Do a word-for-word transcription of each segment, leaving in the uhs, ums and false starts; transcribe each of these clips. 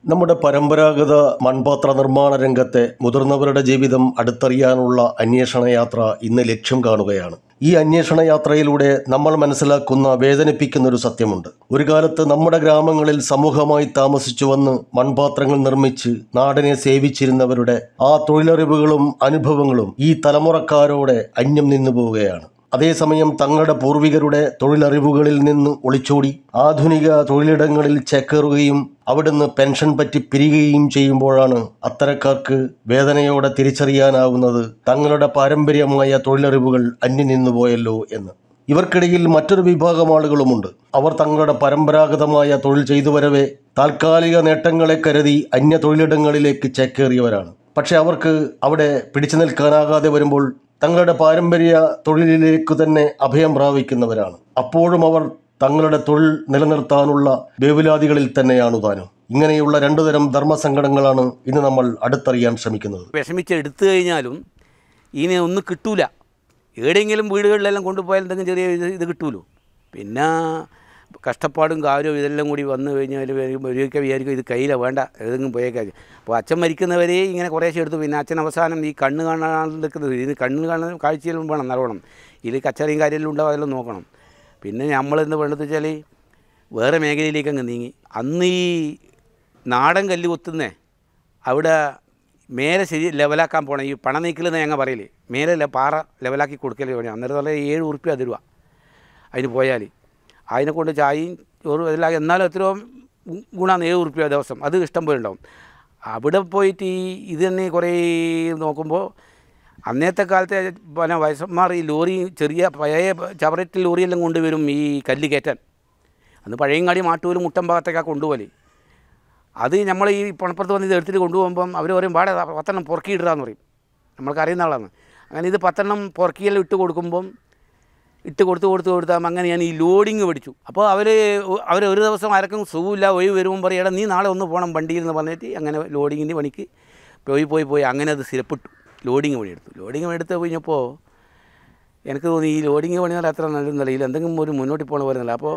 നമ്മുടെ പരമ്പരാഗത മൺപാത്ര നിർമ്മാണ രംഗത്തെ മുതിർന്നവരുടെ ജീവിതം അടുത്തറിയാനുള്ള അന്വേഷണ യാത്ര ഇന്ന് ലക്ഷ്യം കാണുകയാണ്. ഈ അന്വേഷണ യാത്രയിലൂടെ നമ്മൾ മനസ്സിലാക്കുന്ന വേദനിപ്പിക്കുന്ന ഒരു സത്യമുണ്ട്. ഒരു കാലത്ത് നമ്മുടെ ഗ്രാമങ്ങളിൽ സമൂഹമായി താമസിച്ചു വന്ന് മൺപാത്രങ്ങൾ നിർമ്മിച്ച് നാടിനെ സേവിച്ചിരുന്നവരുടെ ആ തൊഴിലറിവുകളും അനുഭവങ്ങളും ഈ തലമുറക്കാരോടെ അന്യം നിന്നു പോവുകയാണ്. അതേസമയം തങ്ങളുടെ പൂർവികരുടെ തൊഴിലറിവുകളിൽ നിന്ന് ഒളിച്ചോടി ആധുനിക തൊഴിലിടങ്ങളിൽ ചേക്കേറുകയും അവിടുന്ന് പെൻഷൻ പറ്റി പിരിയുകയും ചെയ്യുമ്പോഴാണ് അത്തരക്കാർക്ക് വേദനയോടെ തിരിച്ചറിയാനാവുന്നത് തങ്ങളുടെ പാരമ്പര്യമായ തൊഴിലറിവുകൾ അന്യം നിന്നുപോയല്ലോ എന്ന്. ഇവർക്കിടയിൽ മറ്റൊരു വിഭാഗം ആളുകളുമുണ്ട്. അവർ തങ്ങളുടെ പരമ്പരാഗതമായ തൊഴിൽ ചെയ്തു വരവേ താൽക്കാലിക നേട്ടങ്ങളെ കരുതി അന്യ തൊഴിലിടങ്ങളിലേക്ക് ചേക്കേറിയവരാണ്. പക്ഷെ അവർക്ക് അവിടെ പിടിച്ചു നിൽക്കാനാകാതെ വരുമ്പോൾ തങ്ങളുടെ പാരമ്പര്യ തൊഴിലിലേക്ക് തന്നെ അഭയം പ്രാപിക്കുന്നവരാണ്. അപ്പോഴും അവർ തങ്ങളുടെ തൊഴിൽ നിലനിർത്താനുള്ള വേവലാതികളിൽ തന്നെയാണ് താനും. ഇങ്ങനെയുള്ള രണ്ടു തരം ധർമ്മസങ്കടങ്ങളാണ് ഇന്ന് നമ്മൾ അടുത്തറിയാൻ ശ്രമിക്കുന്നത്. വിഷമിച്ചെടുത്തു കഴിഞ്ഞാലും ഇനി ഒന്നും കിട്ടൂല. എവിടെയെങ്കിലും വീടുകളിലെല്ലാം കൊണ്ടുപോയാൽ എന്തെങ്കിലും ചെറിയ ഇത് കിട്ടുമല്ലോ. പിന്നെ കഷ്ടപ്പാടും കാര്യവും ഇതെല്ലാം കൂടി വന്നു കഴിഞ്ഞാൽ ഒരിക്കൽ വിചാരിക്കും ഇത് കയ്യില വേണ്ട ഏതെങ്കിലും പോയേക്കാ. അപ്പോൾ അച്ഛൻ മരിക്കുന്നവരെ ഇങ്ങനെ കുറേശ്ശെ എടുത്തു. പിന്നെ അച്ഛൻ അവസാനം ഈ കണ്ണ് കാണാൻ നിൽക്കുന്നത് ഇത് കണ്ണ് കാണാൻ കാഴ്ചയിലും വേണം നല്ലോണം. ഇതിൽ കച്ചറിയും കാര്യമെല്ലാം ഉണ്ടാവും, അതെല്ലാം നോക്കണം. പിന്നെ നമ്മളെന്ത് വേണ്ടതെന്ന് വെച്ചാൽ വേറെ മേഖലയിലേക്ക് അങ്ങ് നീങ്ങി. അന്ന് ഈ നാടൻ കല്ല് കൊത്തുന്നേ അവിടെ മേലെ ശരി ലെവലാക്കാൻ പോകണം. ഈ പണം നീക്കലെന്ന് ഞങ്ങൾ പറയില്ലേ, മേലെ പാറ ലെവലാക്കി കൊടുക്കല് വേണം. അന്നേരം നല്ല ഏഴ് ഉറുപ്പ്യ തരുക അതിന് പോയാൽ. അതിനെ കൊണ്ട് ചായയും ചോറും എല്ലാം എന്നാലും എത്രയോ ഗുണമാണ് ഏഴ് ഉറുപ്പ്യ ദിവസം. അത് ഇഷ്ടം പോലെ ഉണ്ടാവും. അവിടെ പോയിട്ട് ഈ ഇത് തന്നെ കുറേ നോക്കുമ്പോൾ അന്നത്തെ കാലത്തെ പിന്നെ വയസ്സന്മാർ ഈ ലോറി ചെറിയ പഴയ ചവററ്റ് ലോറിയെല്ലാം കൊണ്ടുവരും ഈ കല്ല് കയറ്റാൻ. അന്ന് പഴയങ്ങാടി മാട്ടൂരും മുട്ടം ഭാഗത്തേക്കാണ് കൊണ്ടുപോലെ. അത് നമ്മൾ ഈ പണപ്പുറത്ത് വന്ന് ഇത് എടുത്തിട്ട് കൊണ്ടുപോകുമ്പം അവർ പറയും പാടെ പത്തെണ്ണം പൊറുക്കിയിടാന്ന് പറയും. നമ്മൾക്ക് അറിയുന്ന ആളാണ്. അങ്ങനെ ഇത് പത്തെണ്ണം പൊറുക്കിയെല്ലാം ഇട്ട് കൊടുക്കുമ്പം ഇട്ട് കൊടുത്ത് കൊടുത്ത് കൊടുത്താൽ അങ്ങനെ ഞാൻ ഈ ലോഡിങ് പഠിച്ചു. അപ്പോൾ അവർ അവർ ഒരു ദിവസം ആർക്കും സുഖമില്ല ഒഴിവ് വരുമ്പം പറയും, എടാ നീ നാളെ ഒന്ന് പോകണം വണ്ടിയിൽ എന്ന് പറഞ്ഞിട്ട് അങ്ങനെ ലോഡിങ്ങിൻ്റെ പണിക്ക് പോയി പോയി പോയി അങ്ങനെ അത് സ്ഥിരപ്പെട്ടു. ലോഡിങ് പണി എടുത്തു. ലോഡിങ് പണി എടുത്ത് കഴിഞ്ഞപ്പോൾ എനിക്ക് തോന്നി ഈ ലോഡിങ് പണിയാൽ അത്ര നല്ലതെന്നല്ല, ഇതിൽ എന്തെങ്കിലും ഒരു മുന്നോട്ട് പോകണം വരുന്നില്ല. അപ്പോൾ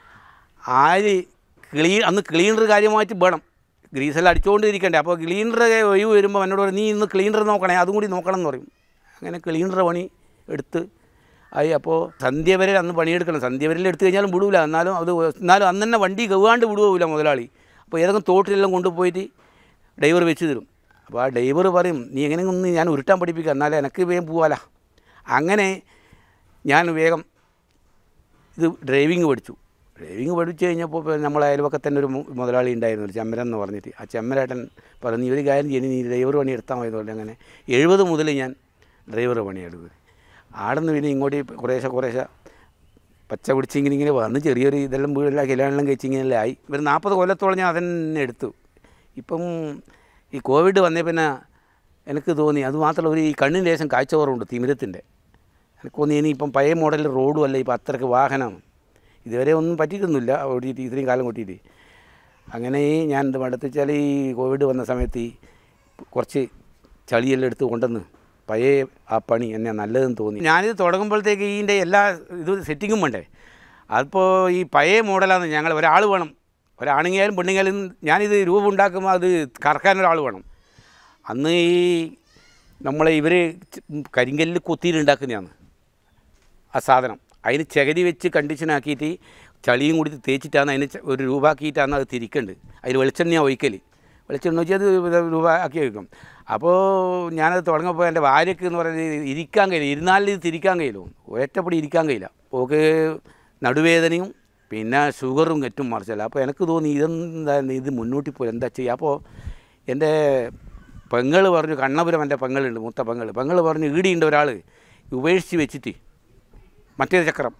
ആര് ക്ലീൻ അന്ന് ക്ലീനർ കാര്യമായിട്ട് വേണം, ഗ്രീസെല്ലാം അടിച്ചുകൊണ്ട് ഇരിക്കണ്ടേ. അപ്പോൾ ക്ലീനർ ഒഴിവ് വരുമ്പോൾ എന്നോട് പറയും നീ ഇന്ന് ക്ലീനർ നോക്കണേ, അതും കൂടി നോക്കണം എന്ന് പറയും. അങ്ങനെ ക്ലീനർ പണി എടുത്ത് ആയി. അപ്പോൾ സന്ധ്യ വരെ അന്ന് പണിയെടുക്കണം. സന്ധ്യ വരെ എടുത്തു കഴിഞ്ഞാലും വിടൂല. എന്നാലും അത് എന്നാലും അന്ന് തന്നെ വണ്ടി ഗവാണ്ട് വിടുവില്ല മുതലാളി. അപ്പോൾ ഏതെങ്കിലും തോട്ടിലെല്ലാം കൊണ്ടുപോയിട്ട് ഡ്രൈവർ വെച്ച് തരും. അപ്പോൾ ആ ഡ്രൈവർ പറയും നീ എങ്ങനെയൊന്ന് ഞാൻ ഉരുട്ടാൻ പഠിപ്പിക്കുക, എന്നാലേ എനിക്ക് വേഗം പോവാല. അങ്ങനെ ഞാൻ വേഗം ഇത് ഡ്രൈവിങ് പഠിച്ചു. ഡ്രൈവിങ് പഠിച്ചു കഴിഞ്ഞപ്പോൾ നമ്മളെ അയൽവക്കത്തന്നെ ഒരു മുതലാളി ഉണ്ടായിരുന്നു, ഒരു ചെമ്മരൻ എന്ന് പറഞ്ഞിട്ട്. ആ ചെമ്മരേട്ടൻ പറഞ്ഞു നീ ഒരു കാര്യം ചെയ്യണി, നീ ഡ്രൈവർ പണി എടുത്താൽ മതി എന്ന് പറഞ്ഞു. അങ്ങനെ എഴുപത് മുതൽ ഞാൻ ഡ്രൈവർ പണിയെടുക്കുക. ആടുന്ന് പിന്നെ ഇങ്ങോട്ട് കുറേശ്ശെ കുറേശ്ശെ പച്ച പിടിച്ചിങ്ങനെ ഇങ്ങനെ വന്ന് ചെറിയൊരു ഇതെല്ലാം വീടെല്ലാം കല്യാണമെല്ലാം കഴിച്ചിങ്ങനെല്ലാം ആയി. ഒരു നാൽപ്പത് കൊല്ലത്തോളം ഞാൻ അതന്നെ എടുത്തു. ഇപ്പം ഈ കോവിഡ് വന്നേ പിന്നെ എനിക്ക് തോന്നി അത് മാത്രമല്ല ഒരു ഈ കണ്ണിന് ലേശം കാഴ്ച കുറവുണ്ട് തിമിരത്തിൻ്റെ. എനിക്ക് തോന്നി ഇനി ഇപ്പം പഴയ മോഡൽ റോഡും അല്ല, ഇപ്പം അത്രയ്ക്ക് വാഹനമാണ്. ഇതുവരെ ഒന്നും പറ്റിയിട്ടൊന്നുമില്ല ഓടിയിട്ട് ഇത്രയും കാലം കൊട്ടിയിട്ട്. അങ്ങനെ ഞാൻ എന്ത് മടുത്തിച്ചാൽ ഈ കോവിഡ് വന്ന സമയത്ത് ഈ കുറച്ച് ചളിയെല്ലാം എടുത്ത് കൊണ്ടുവന്ന് പഴയ ആ പണി എന്നെ നല്ലതെന്ന് തോന്നി. ഞാനിത് തുടങ്ങുമ്പോഴത്തേക്ക് ഇതിൻ്റെ എല്ലാ ഇത് സെറ്റിങ്ങും വേണ്ടേ. അതിപ്പോൾ ഈ പഴയ മോഡലാണ്. ഞങ്ങൾ ഒരാൾ വേണം, ഒരാണിങ്ങായാലും പെണ്ണുങ്ങായാലും ഞാനിത് രൂപം ഉണ്ടാക്കുമ്പോൾ അത് കറക്കാനൊരാൾ വേണം. അന്ന് ഈ നമ്മളെ ഇവർ കരിങ്കല്ലിൽ കൊത്തിയിട്ടുണ്ടാക്കുന്നതാണ് ആ സാധനം. അതിന് ചകരി വെച്ച് കണ്ടീഷനാക്കിയിട്ട് ചളിയും കൂടി തേച്ചിട്ടാണ് അതിന് ഒരു രൂപമാക്കിയിട്ടാണ് അത് തിരിക്കേണ്ടത്. അതിൽ വെളിച്ചെണ്ണ ഒഴിക്കൽ, വെളിച്ചെണ്ണ ഒഴിച്ച് അത് രൂപ ആക്കി വയ്ക്കും. അപ്പോൾ ഞാനത് തുടങ്ങപ്പോൾ എൻ്റെ ഭാര്യയ്ക്ക് എന്ന് പറയുന്നത് ഇരിക്കാൻ കഴിയില്ല, ഇരുന്നാലിൽ ഇത് തിരിക്കാൻ കഴിയില്ല, ഒരൊറ്റപ്പടി ഇരിക്കാൻ കഴിയില്ല. ഓക്ക് നടുവേദനയും പിന്നെ ഷുഗറും ഏറ്റവും മറിച്ചല്ല. അപ്പോൾ എനിക്ക് തോന്നി ഇതെന്താ ഇത് മുന്നോട്ട് പോയി എന്താ ചെയ്യുക. അപ്പോൾ എൻ്റെ പെങ്ങൾ പറഞ്ഞു, കണ്ണപുരം എൻ്റെ പെങ്ങളുണ്ട്, മൂത്ത പെങ്ങൾ പെങ്ങൾ പറഞ്ഞു ഈടിയുണ്ട് ഒരാൾ ഉപേക്ഷിച്ച് വെച്ചിട്ട് മറ്റേ ചക്രം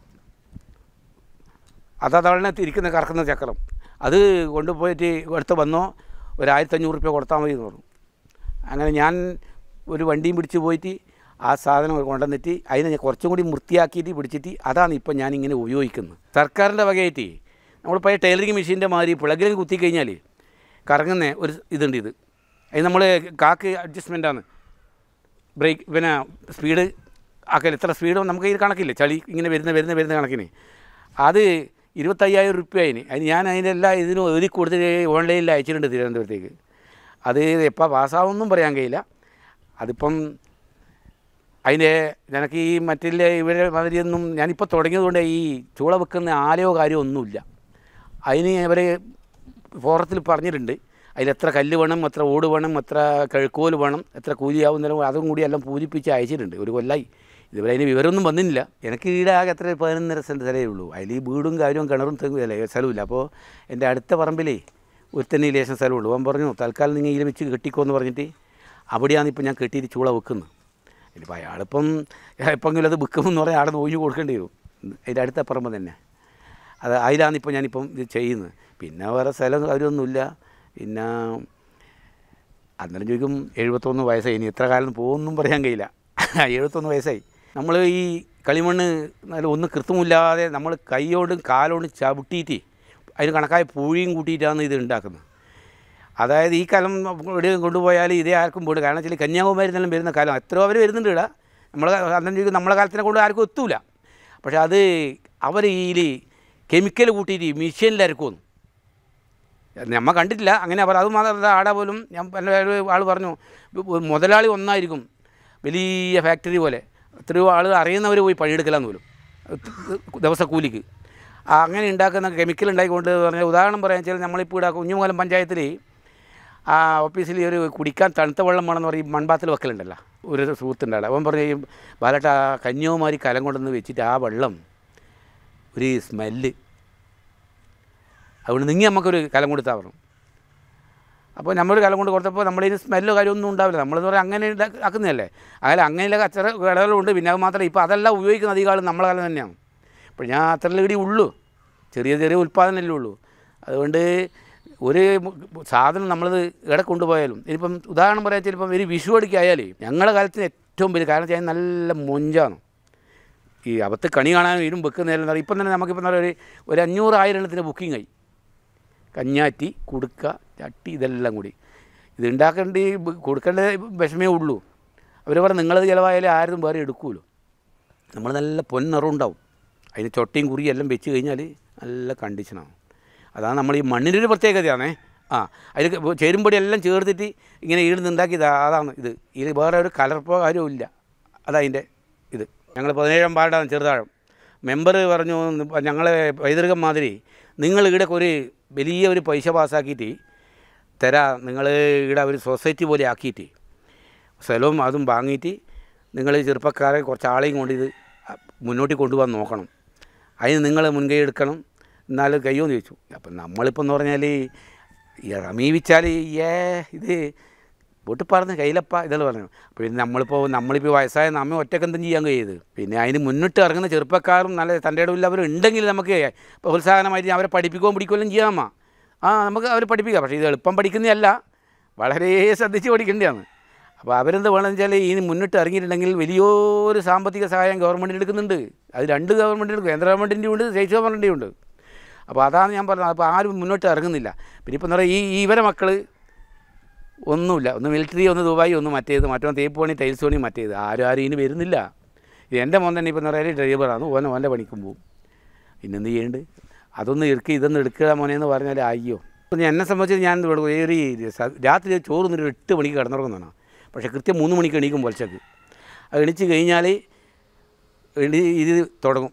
അതവളെ തിരിക്കുന്ന കറക്കുന്ന ചക്രം അത് കൊണ്ടുപോയിട്ട് എടുത്ത് വന്നോ ഒരു ആയിരത്തഞ്ഞൂറ് രൂപ കൊടുത്താൽ മതി എന്ന് പറഞ്ഞു. അങ്ങനെ ഞാൻ ഒരു വണ്ടിയും പിടിച്ച് പോയിട്ട് ആ സാധനം കൊണ്ടുവന്നിട്ട് അതിനെ കുറച്ചും കൂടി വൃത്തിയാക്കിയിട്ട് പിടിച്ചിട്ട് അതാണ് ഇപ്പം ഞാനിങ്ങനെ ഉപയോഗിക്കുന്നത്. സർക്കാരിൻ്റെ വകയായിട്ട് നമ്മൾ പഴയ ടൈലറിങ് മെഷീൻ്റെ മാതിരി പ്ലഗിലും കുത്തിക്കഴിഞ്ഞാൽ കറങ്ങുന്ന ഒരു ഇതുണ്ട്. ഇത് അത് നമ്മൾ കാക്ക് അഡ്ജസ്റ്റ്മെൻറ്റാണ്. ബ്രേക്ക് പിന്നെ സ്പീഡ് ആക്കൽ ഇത്ര സ്പീഡും നമുക്ക് ഈ കണക്കില്ല, ചളി ഇങ്ങനെ വരുന്ന വരുന്ന വരുന്ന കണക്കിന് അത് ഇരുപത്തയ്യായിരം റുപ്യ അതിന് അതിന് ഞാൻ അതിൻ്റെ എല്ലാ ഇതിനും എഴുതി കൊടുത്തിട്ട് ഓൺലൈനിൽ അയച്ചിട്ടുണ്ട് തിരുവനന്തപുരത്തേക്ക്. അത് എപ്പോൾ പാസ്സാവുമെന്നും പറയാൻ കഴിയില്ല. അതിപ്പം അതിൻ്റെ എനിക്ക് ഈ മറ്റുള്ള ഇവരെ മാതിരിയൊന്നും ഞാനിപ്പോൾ തുടങ്ങിയതുകൊണ്ട് ഈ ചൂള വെക്കുന്ന ആലയോ കാര്യമോ ഒന്നുമില്ല. അതിന് അവർ ഫോറത്തിൽ പറഞ്ഞിട്ടുണ്ട് അതിലെത്ര കല്ല് വേണം, എത്ര ഓട് വേണം, എത്ര കഴുക്കോല് വേണം, എത്ര കൂലിയാവുന്നതിനും അതും കൂടി എല്ലാം പൂരിപ്പിച്ച് അയച്ചിട്ടുണ്ട്. ഒരു കൊല്ലായി ഇതുവരെ അതിന് വിവരമൊന്നും വന്നില്ല. എനിക്ക് ഈടെ ആകെ എത്ര പതിനൊന്നര സെൻറ്റ് സ്ഥലമേ ഉള്ളൂ. അതിൽ ഈ വീടും കാര്യവും കിണറും തെങ്ങുമല്ലേ സ്ഥലമില്ല. അപ്പോൾ എൻ്റെ അടുത്ത പറമ്പിലേ ഒരു തന്നെ ലേശം സ്ഥലമുള്ളൂ. അവൻ പറഞ്ഞു തൽക്കാലം നിങ്ങൾ ഇതിൽ വെച്ച് കെട്ടിക്കോ എന്ന് പറഞ്ഞിട്ട് അവിടെയാണ് ഇപ്പോൾ ഞാൻ കെട്ടിയിട്ട് ചൂള വെക്കുന്നത്. ഇനിയിപ്പോൾ അയാളിപ്പം എപ്പോഴെങ്കിലും അത് വിൽക്കുമെന്ന് പറഞ്ഞാൽ അവിടെ ഒഴിഞ്ഞു കൊടുക്കേണ്ടി വരും. അതിൻ്റെ അടുത്ത പറമ്പ് തന്നെ അത് അതിലാണ് ഇപ്പോൾ ഞാനിപ്പം ഇത് ചെയ്യുന്നത്. പിന്നെ വേറെ സ്ഥലം കാര്യമൊന്നുമില്ല. പിന്നെ അന്നേരം ചോദിക്കും എഴുപത്തൊന്ന് വയസ്സായി ഇനി എത്ര കാലം പോകുമെന്നും പറയാൻ കഴിയില്ല. എഴുപത്തൊന്ന് വയസ്സായി. നമ്മൾ ഈ കളിമണ്ണ് നല്ല ഒന്നും കൃത്യമില്ലാതെ നമ്മൾ കൈയോടും കാലോടും ചവിട്ടിയിട്ട് അതിന് കണക്കായ പൂഴിയും കൂട്ടിയിട്ടാണ് ഇത് ഉണ്ടാക്കുന്നത്. അതായത് ഈ കാലം എവിടെയും കൊണ്ടുപോയാൽ ഇതേ ആർക്കും പോയിട്ട്, കാരണം വെച്ചാൽ കന്യാകുമാരി നിന്നെല്ലാം വരുന്ന കാലം എത്രയോ അവർ വരുന്നുണ്ട് ഇവിടെ. നമ്മൾ അന്നേരം ചോദിക്കും നമ്മളെ കാലത്തിനെ കൊണ്ട് ആർക്കും എത്തൂല. പക്ഷെ അത് അവർ ഈ കെമിക്കൽ കൂട്ടിയിട്ട് മെഷീനിൽ അരക്കുമെന്ന് നമ്മൾ കണ്ടിട്ടില്ല. അങ്ങനെ അവർ അത് മാത്രമല്ല ആടെ പോലും ഞാൻ പല ആൾ പറഞ്ഞു മുതലാളി ഒന്നായിരിക്കും, വലിയ ഫാക്ടറി പോലെ എത്രയോ ആൾ അറിയുന്നവർ പോയി പണിയെടുക്കലാന്ന് പോലും ദിവസക്കൂലിക്ക്. അങ്ങനെ ഉണ്ടാക്കുന്ന കെമിക്കൽ ഉണ്ടായിക്കൊണ്ട് പറഞ്ഞാൽ ഉദാഹരണം പറയാൻ വെച്ചാൽ നമ്മളിപ്പോൾ ഇവിടെ കുഞ്ഞുമൂലം പഞ്ചായത്തിൽ ആ ഓഫീസിൽ ഒരു കുടിക്കാൻ തണുത്ത വെള്ളം വേണമെന്ന് പറയും മൺപാത്തിൽ വെക്കലുണ്ടല്ലോ. ഒരു സുഹൃത്തുണ്ടാവില്ല അവൻ പറയും ബാലട്ട കന്യാകുമാരി കലം കൊണ്ടുവന്ന് വെച്ചിട്ട് ആ വെള്ളം ഒരു സ്മെല്ല്, അതുകൊണ്ട് നിങ്ങൾ നമുക്കൊരു കലം കൊടുത്താൽ പറഞ്ഞു. അപ്പോൾ നമ്മളൊരു കലം കൊണ്ട് കൊടുത്തപ്പോൾ നമ്മളിതിന് സ്മെല്ലോ കാര്യമൊന്നും ഉണ്ടാവില്ല. നമ്മളെന്ന് പറയാൻ അങ്ങനെ ആക്കുന്നതല്ലേ. അങ്ങനെ അങ്ങനെയുള്ള കച്ചറ കടകളുണ്ട്. പിന്നെ അത് മാത്രമല്ല ഇപ്പോൾ അതെല്ലാം ഉപയോഗിക്കുന്ന അധികം നമ്മളെ കാലം തന്നെയാണ്. ഇപ്പോൾ ഞാൻ അത്ര ഇടി ഉള്ളൂ, ചെറിയ ചെറിയ ഉൽപ്പാദനമല്ലേ ഉള്ളൂ. അതുകൊണ്ട് ഒരു സാധനം നമ്മളത് ഇവിടെ കൊണ്ടുപോയാലും ഇനിയിപ്പം ഉദാഹരണം പറയാൻ ചിലപ്പം ഒരു വിഷു അടിക്കായാലേ ഞങ്ങളുടെ കാലത്തിന് ഏറ്റവും വലിയ കാരണം വെച്ചാൽ നല്ല മൊഞ്ചാണ്. ഈ അബദ്ധ കണി കാണാനും ഇരും വെക്കുന്നതെല്ലാം പറയും. ഇപ്പം തന്നെ നമുക്കിപ്പം ഒരു ഒരു അഞ്ഞൂറ് ആയിരം എണ്ണത്തിന് ബുക്കിംഗ് ആയി. കഞ്ഞാറ്റി, കുടുക്ക, ചട്ടി ഇതെല്ലാം കൂടി ഇത് ഉണ്ടാക്കേണ്ട കൊടുക്കേണ്ട വിഷമേ ഉള്ളൂ. അവർ പറഞ്ഞാൽ നിങ്ങളത് ചിലവായാലും ആരും വേറെ എടുക്കുമല്ലോ. നമ്മൾ നല്ല പൊന്നിറവുണ്ടാവും. അതിന് ചൊട്ടയും കുറിയും എല്ലാം വെച്ച് കഴിഞ്ഞാൽ നല്ല കണ്ടീഷനാണ്. അതാണ് നമ്മൾ ഈ മണ്ണിനൊരു പ്രത്യേകതയാണേ. ആ അതിൽ ചേരുമ്പൊടി എല്ലാം ചേർത്തിട്ട് ഇങ്ങനെ ഈടുന്നുണ്ടാക്കിയത് അതാണ് ഇത്. ഇത് വേറെ ഒരു കലർപ്പോ കാര്യവും ഇല്ല. അതതിൻ്റെ ഇത്. ഞങ്ങൾ പതിനേഴാം വാർഡാണ് ചെറുതാഴം. മെമ്പർ പറഞ്ഞു ഞങ്ങളെ പൈതൃകം മാതിരി നിങ്ങൾ ഇവിടെ ഒരു വലിയ ഒരു പൈസ പാസ്സാക്കിയിട്ട് തരാം, നിങ്ങൾ ഇവിടെ ഒരു സൊസൈറ്റി പോലെ ആക്കിയിട്ട് സ്ഥലവും അതും വാങ്ങിയിട്ട് നിങ്ങൾ ചെറുപ്പക്കാരെ കുറച്ച് ആളെയും കൊണ്ട് ഇത് മുന്നോട്ട് കൊണ്ടുപോകാൻ നോക്കണം. അതിന് നിങ്ങൾ മുൻകൈ എടുക്കണം. എന്നാലും കഴിയുമെന്ന് ചോദിച്ചു. അപ്പം നമ്മളിപ്പോൾ എന്ന് പറഞ്ഞാൽ സമീപിച്ചാൽ ഏ ഇത് വീട്ടിൽ പറഞ്ഞ് കയ്യിലപ്പ ഇതെല്ലാം പറഞ്ഞു. പിന്നെ നമ്മളിപ്പോൾ നമ്മളിപ്പോൾ വയസ്സായ നമ്മെ ഒറ്റക്ക് എന്തും ചെയ്യാൻ കഴിയത്. പിന്നെ അതിന് മുന്നിട്ട് ഇറങ്ങുന്ന ചെറുപ്പക്കാരും നല്ല തൻ്റെ ഇടമില്ലവരും ഉണ്ടെങ്കിൽ നമുക്ക് പ്രോത്സാഹനമായിട്ട് അവരെ പഠിപ്പിക്കുകയും പിടിക്കുകയും ചെയ്യാമോ. ആ നമുക്ക് അവർ പഠിപ്പിക്കാം. പക്ഷേ ഇത് എളുപ്പം പഠിക്കുന്നതല്ല, വളരെ ശ്രദ്ധിച്ച് പഠിക്കേണ്ടതാണ്. അപ്പോൾ അവരെന്ത് വേണമെന്ന് വെച്ചാൽ ഈ മുന്നിട്ട് ഇറങ്ങിയിട്ടുണ്ടെങ്കിൽ വലിയൊരു സാമ്പത്തിക സഹായം ഗവൺമെൻറ് എടുക്കുന്നുണ്ട്. അത് രണ്ട് ഗവൺമെൻറ് എടുക്കും, കേന്ദ്ര ഗവൺമെൻറ്റിൻ്റെ ഉണ്ട്, സ്റ്റേറ്റ് ഗവൺമെൻറ്റിൻ്റെ ഉണ്ട്. അപ്പോൾ അതാണ് ഞാൻ പറഞ്ഞത്. അപ്പോൾ ആരും മുന്നോട്ട് ഇറങ്ങുന്നില്ല. പിന്നെ ഇപ്പം എന്താ പറയുക, ഈ ഇവരെ മക്കൾ ഒന്നുമില്ല, ഒന്ന് മിലിറ്ററി, ഒന്ന് ദുബായി, ഒന്ന് മറ്റേത്, മറ്റൊന്ന് തേപ്പ് പണി, ടൈൽസ് പണി, മറ്റേത്. ആരും ആരും ഇനി വരുന്നില്ല. ഇത് എൻ്റെ മോൻ തന്നെ ഇപ്പം എന്ന് പറയുന്നത് ഡ്രൈവറാണ്. ഓനെ ഓൻ്റെ പണിക്കും പോവും. പിന്നെന്ത് ചെയ്യുന്നുണ്ട്, അതൊന്ന് ഇറക്കി ഇതൊന്ന് എടുക്കുക മോനെന്ന് പറഞ്ഞാൽ അയ്യോ. അപ്പം എന്നെ സംബന്ധിച്ച് ഞാൻ ഒരു രാത്രി ചോറ് ഒരു എട്ട് മണിക്ക് കിടന്നുറങ്ങുന്നതാണ്. പക്ഷേ കൃത്യം മൂന്ന് മണിക്ക് എണീക്കും പൊലച്ചക്ക്. അത് എണീച്ച് കഴിഞ്ഞാൽ എണീ ഇത് തുടങ്ങും.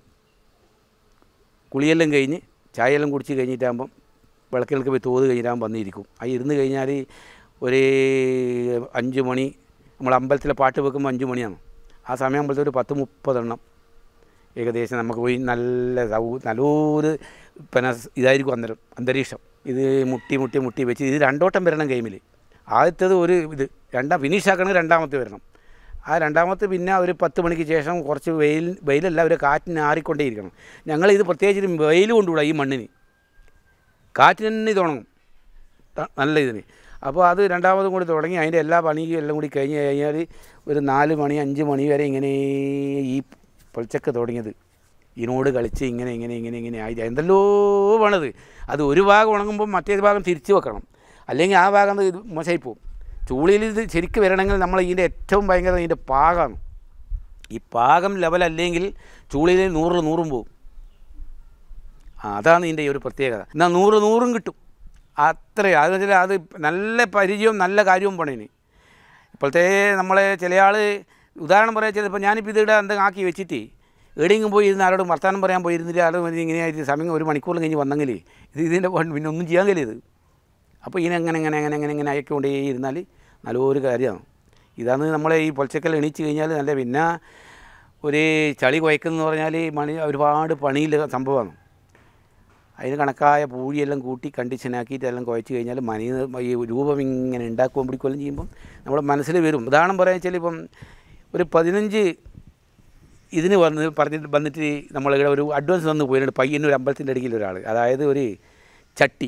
കുളിയെല്ലാം കഴിഞ്ഞ് ചായയെല്ലാം കുടിച്ച് കഴിഞ്ഞിട്ടാകുമ്പം വിളക്കിലേക്ക് പോയി തോത് കഴിഞ്ഞിട്ടാകുമ്പോൾ വന്നിരിക്കും. അത് ഇരുന്ന് കഴിഞ്ഞാൽ ഒരു അഞ്ച് മണി, നമ്മൾ അമ്പലത്തിലെ പാട്ട് വെക്കുമ്പോൾ അഞ്ച് മണിയാണ്. ആ സമയം അമ്പലത്തിൽ ഒരു പത്ത് മുപ്പതെണ്ണം ഏകദേശം നമുക്ക് പോയി നല്ല സൗ നല്ലൊരു പിന്നെ ഇതായിരിക്കും അന്നേരം അന്തരീക്ഷം. ഇത് മുട്ടി മുട്ടി മുട്ടി വെച്ച് ഇത് രണ്ടോട്ടം വരണം ഗെയിമിൽ. ആദ്യത്തേത് ഒരു ഇത് രണ്ടാം ഫിനിഷ് ആക്കണമെങ്കിൽ രണ്ടാമത്തെ വരണം. ആ രണ്ടാമത്തെ പിന്നെ ഒരു പത്ത് മണിക്ക് ശേഷം കുറച്ച് വെയിൽ വെയിലല്ല ഒരു കാറ്റിന് ആറിക്കൊണ്ടേയിരിക്കണം. ഞങ്ങളിത് പ്രത്യേകിച്ച് വെയിൽ കൊണ്ടുകൂടാ ഈ മണ്ണിന്, കാറ്റിന് തന്നെ തുടങ്ങും നല്ല ഇതിന്. അപ്പോൾ അത് രണ്ടാമതും കൂടി തുടങ്ങി അതിൻ്റെ എല്ലാ പണിയും എല്ലാം കൂടി കഴിഞ്ഞ് കഴിഞ്ഞാൽ ഒരു നാല് മണി അഞ്ച് മണി വരെ ഇങ്ങനെ ഈ പൊളിച്ചക്ക് തുടങ്ങിയത് ഇതിനോട് കളിച്ച് ഇങ്ങനെ ഇങ്ങനെ ഇങ്ങനെ ഇങ്ങനെ ആയി എന്തല്ലോ വേണത്. അത് ഒരു ഭാഗം ഉണങ്ങുമ്പോൾ മറ്റേ ഭാഗം തിരിച്ച് വെക്കണം, അല്ലെങ്കിൽ ആ ഭാഗം ഇത് മോശമായി പോകും. ചൂളിയിൽ ഇത് ശരിക്കും വരണമെങ്കിൽ നമ്മൾ ഇതിൻ്റെ ഏറ്റവും ഭയങ്കര ഇതിൻ്റെ പാകമാണ്. ഈ പാകം ലെവലല്ലെങ്കിൽ ചൂളിയിൽ നൂറിൽ നൂറും പോകും. ആ അതാണ് ഇതിൻ്റെ ഈ ഒരു പ്രത്യേകത. എന്നാൽ നൂറ് നൂറും കിട്ടും. അത്ര അത് വെച്ചാൽ അത് നല്ല പരിചയവും നല്ല കാര്യവും പോണേന്. ഇപ്പോഴത്തെ നമ്മളെ ചില ആൾ ഉദാഹരണം പറയാൻ വെച്ചാൽ ഇപ്പോൾ ഞാനിപ്പോൾ ഇതിവിടെ എന്തെങ്കിലും ആക്കി വെച്ചിട്ട് എവിടെയെങ്കിലും പോയി ഇരുന്ന് ആരോടും വർത്താനം പറയാൻ പോയിരുന്നില്ല, ആരും ഇങ്ങനെയായിട്ട് സമയം ഒരു മണിക്കൂറിൽ കഴിഞ്ഞ് വന്നെങ്കിൽ ഇത് ഇതിൻ്റെ പിന്നെ ഒന്നും ചെയ്യാൻ കഴിയത്. അപ്പോൾ ഇതിനെ എങ്ങനെ എങ്ങനെ എങ്ങനെ എങ്ങനെ എങ്ങനെ അയക്കൊണ്ടേ ഇരുന്നാൽ നല്ലൊരു കാര്യമാണ്. ഇതാണ് നമ്മളെ ഈ പൊലച്ചക്കൽ എണീച്ച് കഴിഞ്ഞാൽ നല്ല. പിന്നെ ഒരു ചളി കുഴക്കുന്നതെന്ന് പറഞ്ഞാൽ മണി ഒരുപാട് പണിയില്ല സംഭവമാണ്. അതിന് കണക്കായ പൂഴിയെല്ലാം കൂട്ടി കണ്ടീഷനാക്കിയിട്ട് എല്ലാം കുഴച്ച് കഴിഞ്ഞാൽ മണി ഈ രൂപം ഇങ്ങനെ ഉണ്ടാക്കുകയും പിടിക്കുകയും ചെയ്യുമ്പം നമ്മുടെ മനസ്സിൽ വരും. ഉദാഹരണം പറയാൻ വെച്ചാൽ ഇപ്പം ഒരു പതിനഞ്ച് ഇതിന് വന്ന് പറഞ്ഞിട്ട് വന്നിട്ട് നമ്മളിവിടെ ഒരു അഡ്വാൻസ് വന്ന് പോയിട്ടുണ്ട്. പയ്യന്നൂർ അമ്പലത്തിൻ്റെ അടുക്കിൽ ഒരാൾ, അതായത് ഒരു ചട്ടി,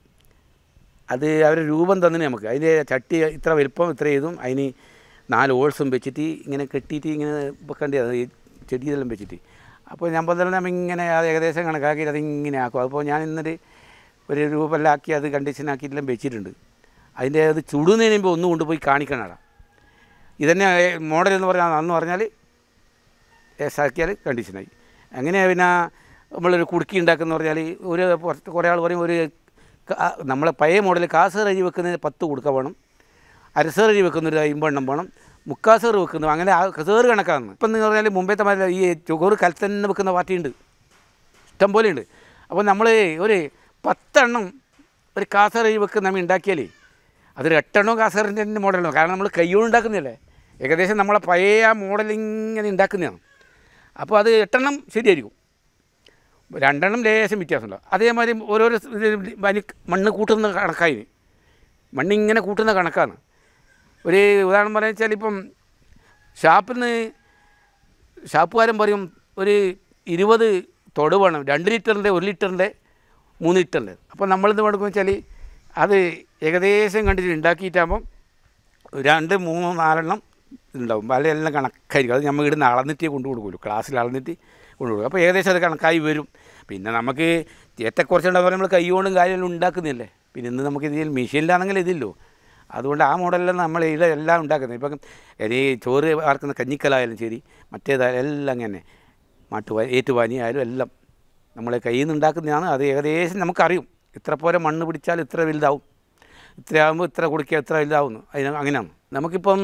അത് അവരുടെ രൂപം തന്നെ നമുക്ക് അതിൻ്റെ ചട്ടി ഇത്ര വലുപ്പം ഇത്ര ചെയ്തും അതിന് നാല് ഓൾസും വെച്ചിട്ട് ഇങ്ങനെ കെട്ടിയിട്ട് ഇങ്ങനെ വെക്കേണ്ടി അത് ഈ ചെടിയെല്ലാം വെച്ചിട്ട്. അപ്പോൾ ഞാൻ പറഞ്ഞാൽ നമ്മൾ ഇങ്ങനെ അത് ഏകദേശം കണക്കാക്കിയിട്ട് അതിങ്ങനെ ആക്കും. അപ്പോൾ ഞാൻ ഇന്നൊരു ഒരു രൂപമെല്ലാം ആക്കി അത് കണ്ടീഷനാക്കിയിട്ടെല്ലാം വെച്ചിട്ടുണ്ട്. അതിൻ്റെ അത് ചുടുന്നതിന് മുമ്പ് ഒന്ന് കൊണ്ടുപോയി കാണിക്കണടാ. ഇതന്നെ മോഡൽ എന്ന് പറഞ്ഞാൽ അന്ന് പറഞ്ഞാൽ ഏസാക്കിയാൽ കണ്ടീഷനായി. അങ്ങനെ പിന്നെ നമ്മളൊരു കുടുക്കി ഉണ്ടാക്കുന്ന പറഞ്ഞാൽ ഒരു കുറേ ആൾ പറയും ഒരു നമ്മളെ പഴയ മോഡൽ കാസേർ അരി വെക്കുന്നതിന് പത്ത് കുടുക്ക വേണം, അരസേർ അരി വെക്കുന്നൊരു അമ്പെണ്ണം വേണം, മുക്കാസേർ വെക്കുന്നു, അങ്ങനെ ആ സേറ് കണക്കാണ്. ഇപ്പം എന്ന് പറഞ്ഞാൽ മുമ്പത്തെ മാതിരി ഈ ചോറ് കലത്തന്നെ വെക്കുന്ന പാർട്ടിയുണ്ട്, ഇഷ്ടം പോലെ ഉണ്ട്. അപ്പോൾ നമ്മൾ ഒരു പത്തെണ്ണം ഒരു കാസേർ അരി വെക്കുന്ന നമ്മൾ ഉണ്ടാക്കിയാൽ അതൊരു എട്ടെണ്ണോ കാസേറിൻ്റെ തന്നെ മോഡലാണോ, കാരണം നമ്മൾ കയ്യോട് ഉണ്ടാക്കുന്നില്ലേ, ഏകദേശം നമ്മളെ പഴയ ആ മോഡലിങ്ങനെ ഉണ്ടാക്കുന്നതാണ്. അപ്പോൾ അത് എട്ടെണ്ണം ശരിയായിരിക്കും, രണ്ടെണ്ണം ലേശം വ്യത്യാസമുണ്ടാവും. അതേമാതിരി ഓരോരോ പനി മണ്ണ് കൂട്ടുന്ന കണക്കായി, മണ്ണിങ്ങനെ കൂട്ടുന്ന കണക്കാണ്. ഒരു ഉദാഹരണം പറയാൻ വെച്ചാൽ ഇപ്പം ഷാപ്പിൽ നിന്ന് ഷാപ്പുകാരൻ പറയും ഒരു ഇരുപത് തൊട് വേണം, രണ്ട് ലിറ്ററിൻ്റെ ഒരു ലിറ്ററിൻ്റെ മൂന്ന് ലിറ്ററിൻ്റെ. അപ്പോൾ നമ്മളിത് കൊടുക്കുക വെച്ചാൽ അത് ഏകദേശം കണ്ടിട്ട് ഉണ്ടാക്കിയിട്ടാകുമ്പം രണ്ട് മൂന്നോ നാലെണ്ണം ഉണ്ടാവും, വലയെല്ലാം കണക്കായിരിക്കും. അത് നമ്മൾ ഇവിടുന്ന് അളന്നിട്ടേ കൊണ്ടു കൊടുക്കുമല്ലോ, ക്ലാസ്സിൽ അളന്നിട്ട് കൊണ്ടു കൊടുക്കും. അപ്പോൾ ഏകദേശം അത് കണക്കായി വരും. പിന്നെ നമുക്ക് ഏറ്റക്കുറച്ചുണ്ടാകുമ്പോൾ നമ്മൾ കൈ കൊണ്ടും കാര്യമെല്ലാം ഉണ്ടാക്കുന്നില്ലേ. പിന്നെ ഇന്ന് നമുക്ക് ഇതിൽ മെഷീനിലാണെങ്കിൽ ഇതില്ലോ, അതുകൊണ്ട് ആ മോഡലെല്ലാം നമ്മൾ ഇവിടെ എല്ലാം ഉണ്ടാക്കുന്നത്. ഇപ്പം ഈ ചോറ് വാർക്കുന്ന കഞ്ഞിക്കലായാലും ശരി, മറ്റേതായാലും എല്ലാം അങ്ങനെ മാട്ടുപാ ഏറ്റുപാനി ആയാലും എല്ലാം നമ്മളെ കയ്യിൽ നിന്ന് ഉണ്ടാക്കുന്നതാണ്. അത് ഏകദേശം നമുക്കറിയും ഇത്ര പോലെ മണ്ണ് പിടിച്ചാൽ ഇത്ര വലുതാവും, ഇത്ര ആകുമ്പോൾ ഇത്ര കുടിക്കുക ഇത്ര വലുതാവുന്നു, അതിന് അങ്ങനെയാണ്. നമുക്കിപ്പം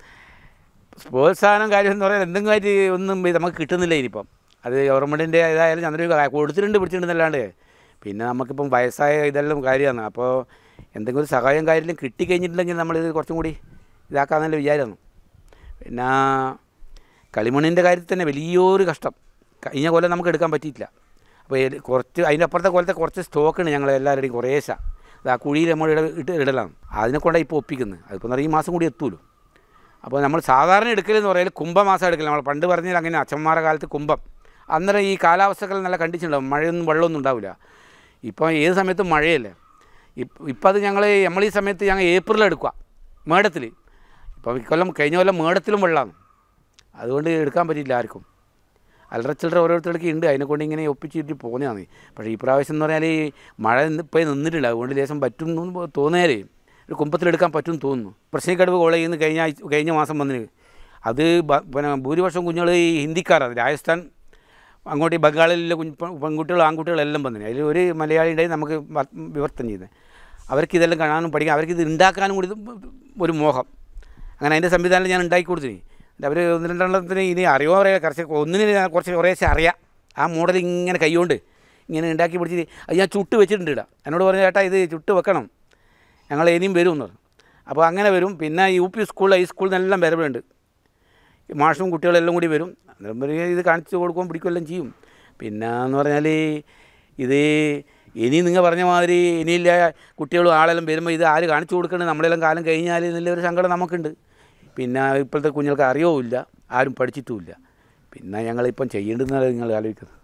പ്രോത്സാഹനം കാര്യം എന്ന് പറയാൻ എന്തെങ്കിലും ആയിട്ട് ഒന്നും നമുക്ക് കിട്ടുന്നില്ല ഇനിയിപ്പം. അത് ഗവൺമെൻറ്റിൻ്റെ ഇതായാലും ചന്ദ്ര കൊടുത്തിട്ടുണ്ട് പിടിച്ചിട്ടുണ്ടെന്നല്ലാണ്ട്. പിന്നെ നമുക്കിപ്പം വയസ്സായ ഇതെല്ലാം കാര്യമാണ്. അപ്പോൾ എന്തെങ്കിലും ഒരു സഹായം കാര്യമെല്ലാം കിട്ടിക്കഴിഞ്ഞിട്ടുണ്ടെങ്കിൽ നമ്മളിത് കുറച്ചും കൂടി ഇതാക്കാമെന്നല്ല വിചാരമാണ്. പിന്നെ കളിമണ്ണിൻ്റെ കാര്യത്തിൽ തന്നെ വലിയൊരു കഷ്ടം കഴിഞ്ഞ കൊല്ലം നമുക്ക് എടുക്കാൻ പറ്റിയിട്ടില്ല. അപ്പോൾ കുറച്ച് അതിൻ്റെ അപ്പുറത്തെ കൊല്ലത്തെ കുറച്ച് സ്റ്റോക്കാണ് ഞങ്ങൾ എല്ലാവരുടെയും കുറേശ അത് ആ കുഴിയിൽ നമ്മൾ ഇട ഇട്ട് ഇടലാണ്. അതിനെ കൊണ്ടാണ് ഇപ്പോൾ ഒപ്പിക്കുന്നത്. അതിപ്പോൾ പറഞ്ഞാൽ ഈ മാസം കൂടി എത്തുമല്ലോ. അപ്പോൾ നമ്മൾ സാധാരണ എടുക്കലെന്ന് പറയാൻ കുംഭമാസം എടുക്കൽ. നമ്മൾ പണ്ട് പറഞ്ഞാൽ അങ്ങനെ അച്ഛന്മാരുടെ കാലത്ത് കുംഭം, അന്നേരം ഈ കാലാവസ്ഥകൾ നല്ല കണ്ടീഷൻ ഉണ്ടാവും, മഴയൊന്നും വെള്ളമൊന്നും ഉണ്ടാവില്ല. ഇപ്പോൾ ഏത് സമയത്തും മഴയല്ലേ. ഇപ്പം ഇപ്പം അത് ഞങ്ങൾ നമ്മൾ ഈ സമയത്ത് ഞങ്ങൾ ഏപ്രിൽ എടുക്കുക മേടത്തിൽ. ഇപ്പം ഇക്കൊല്ലം കഴിഞ്ഞ കൊല്ലം മേടത്തിലും വെള്ളമാണ്, അതുകൊണ്ട് എടുക്കാൻ പറ്റിയില്ല ആർക്കും. അല്ലറ ചില്ലറ ഓരോരുത്തർക്ക് ഉണ്ട്, അതിനെക്കൊണ്ട് ഇങ്ങനെ ഒപ്പിച്ചിട്ട് പോകുന്നതാണ്. പക്ഷേ ഈ പ്രാവശ്യം എന്ന് പറഞ്ഞാൽ ഈ മഴ ഇപ്പോൾ നിന്നിട്ടില്ല, അതുകൊണ്ട് ലേശം പറ്റും എന്ന് തോന്നിയാലേ ഒരു കുമ്പത്തിലെടുക്കാൻ പറ്റും തോന്നുന്നു. പ്രശ്നക്കടവ് കോളേജിൽ നിന്ന് കഴിഞ്ഞ ആഴ്ച കഴിഞ്ഞ മാസം വന്നിന് അത് പിന്നെ ഭൂരിപക്ഷം കുഞ്ഞുങ്ങൾ ഈ ഹിന്ദിക്കാരാണ്, രാജസ്ഥാൻ അങ്ങോട്ട് ഈ ബംഗാളിലെ കുഞ്ഞ് പെൺകുട്ടികളും ആൺകുട്ടികളെല്ലാം വന്നിന്. അതിൽ ഒരു മലയാളി ഉണ്ടായി നമുക്ക് വിവർത്തനം ചെയ്യുന്നത്. അവർക്ക് ഇതെല്ലാം കാണാനും പഠിക്കാൻ, അവർക്ക് ഇത് ഉണ്ടാക്കാനും കൂടി ഒരു മോഹം. അങ്ങനെ അതിൻ്റെ സംവിധാനം ഞാൻ ഉണ്ടാക്കി കൊടുത്തിനി. അവർ ഒന്ന് രണ്ടെണ്ണത്തിന് ഇനി അറിയോ അറിയാം, കുറച്ച് ഒന്നിന് കുറച്ച് കുറേശ്ശെ അറിയാം. ആ മോഡൽ ഇങ്ങനെ കൈകൊണ്ട് ഇങ്ങനെ ഉണ്ടാക്കി പിടിച്ചിട്ട് അത് ഞാൻ ചുട്ട് വെച്ചിട്ടുണ്ട് ഇടാം. എന്നോട് പറഞ്ഞു ചേട്ടാ ഇത് ചുട്ട് വെക്കണം, ഞങ്ങൾ ഇനിയും വരും എന്ന് പറഞ്ഞു. അപ്പോൾ അങ്ങനെ വരും. പിന്നെ യു പി സ്കൂൾ ഹൈസ്കൂളിൽ നിന്നെല്ലാം വരവുണ്ട്, മാഷും കുട്ടികളെല്ലാം കൂടി വരും. അന്നേരം പറയും ഇത് കാണിച്ച് കൊടുക്കുകയും പിടിക്കുകയെല്ലാം ചെയ്യും. പിന്നെ എന്ന് പറഞ്ഞാൽ ഇത് ഇനി നിങ്ങൾ പറഞ്ഞ മാതിരി ഇനിയില്ല കുട്ടികളും ആളെല്ലാം വരുമ്പോൾ ഇത് ആര് കാണിച്ചു കൊടുക്കേണ്ടത്, നമ്മളെല്ലാം കാലം കഴിഞ്ഞാൽ നല്ലൊരു സങ്കടം നമുക്കുണ്ട്. പിന്നെ ഇപ്പോഴത്തെ കുഞ്ഞുങ്ങൾക്ക് അറിയുമില്ല, ആരും പഠിച്ചിട്ടുമില്ല. പിന്നെ ഞങ്ങളിപ്പം ചെയ്യേണ്ടതെന്നാണ് നിങ്ങൾ ആലോചിക്കുന്നത്.